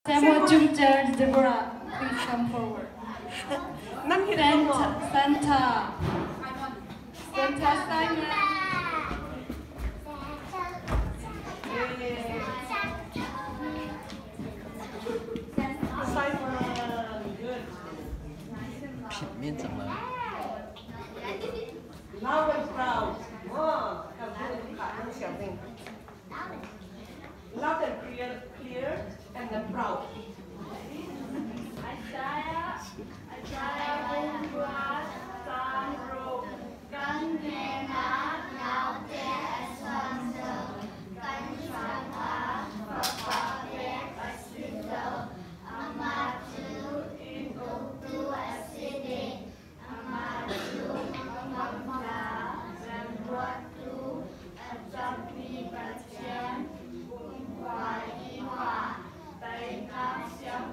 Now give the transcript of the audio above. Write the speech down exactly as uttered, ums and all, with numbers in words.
Demo Jumter Deborah, please come forward. Santa, Santa, Santa Simon. Loud and proud. Oh, loud and clear, clear and then proud. Isaiah, Isaiah, Buat, Sandro, Ganena, Naute, Eswanzo, Ganchana, Papabek, Asido, Amatu, Ibutu, Aside, Amatu, Mamaka, Zambuatu, Azapi, Batian, Kumwa, Iwa, Baikam, Siam,